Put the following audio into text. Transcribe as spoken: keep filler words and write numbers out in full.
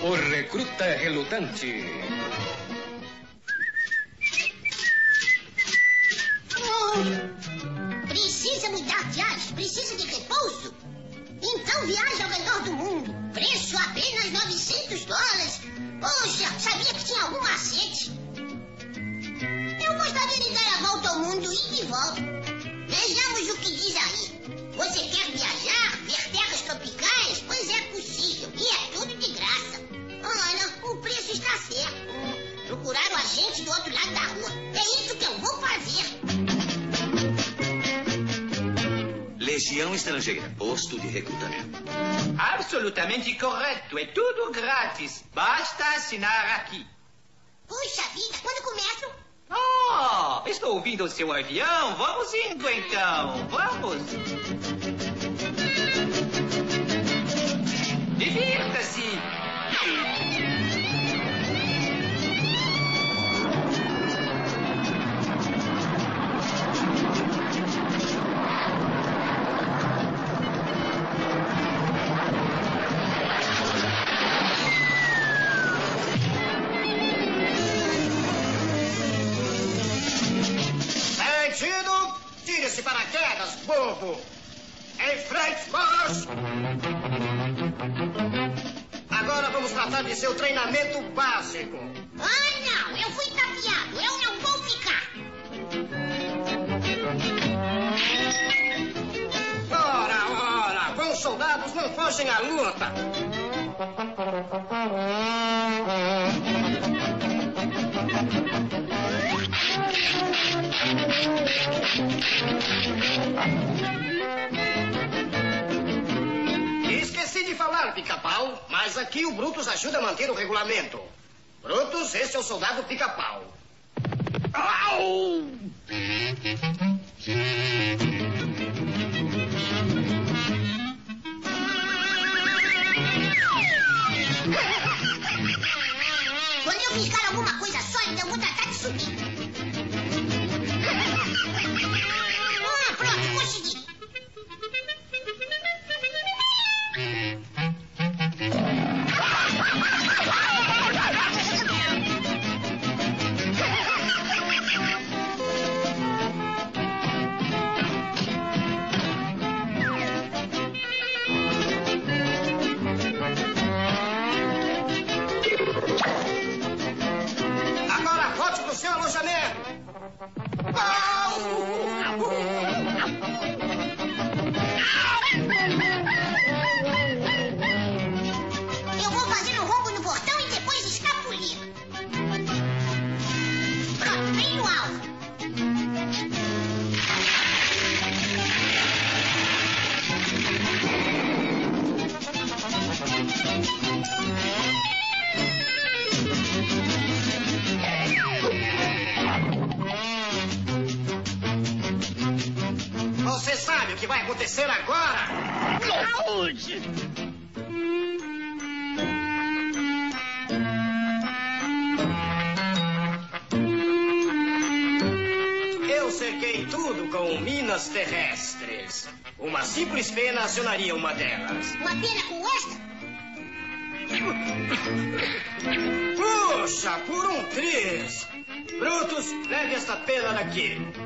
O recruta relutante. Oh, precisa mudar de ares, precisa de repouso? Então viaja ao redor do mundo. Preço apenas novecentos dólares. Poxa, sabia que tinha algum macete? Eu gostaria de dar a volta ao mundo e de volta. Vejamos o que diz aí. Você quer viajar, ver terras tropicais? Pois é possível. E é tudo de graça. Ana, o preço está certo. Procurar o agente do outro lado da rua. É isso que eu vou fazer. Legião Estrangeira, posto de recrutamento. Absolutamente correto. É tudo grátis. Basta assinar aqui. Puxa vida, quando começam? Oh, estou ouvindo o seu avião. Vamos indo então. Vamos. Divirta-se. Tire-se para quedas, bobo! Em frente, vamos! Agora vamos tratar de seu treinamento básico. Ah, não! Eu fui tapeado! Eu não vou ficar! Ora, ora! Bons soldados não fogem à luta! Esqueci de falar, Pica-Pau, mas aqui o Brutus ajuda a manter o regulamento. Brutus, esse é o soldado Pica-Pau. Au! Quando eu piscar alguma coisa sólida, eu vou tratar de subir. Ah, pronto, consegui. Agora volte pro seu alojamento. Eu vou fazer um rombo no portão e depois escapulir. Pronto, bem no alvo. Você sabe o que vai acontecer agora? Eu cerquei tudo com minas terrestres. Uma simples pena acionaria uma delas. Uma pena com esta? Puxa, por um triz. Brutus, leve esta pena daqui.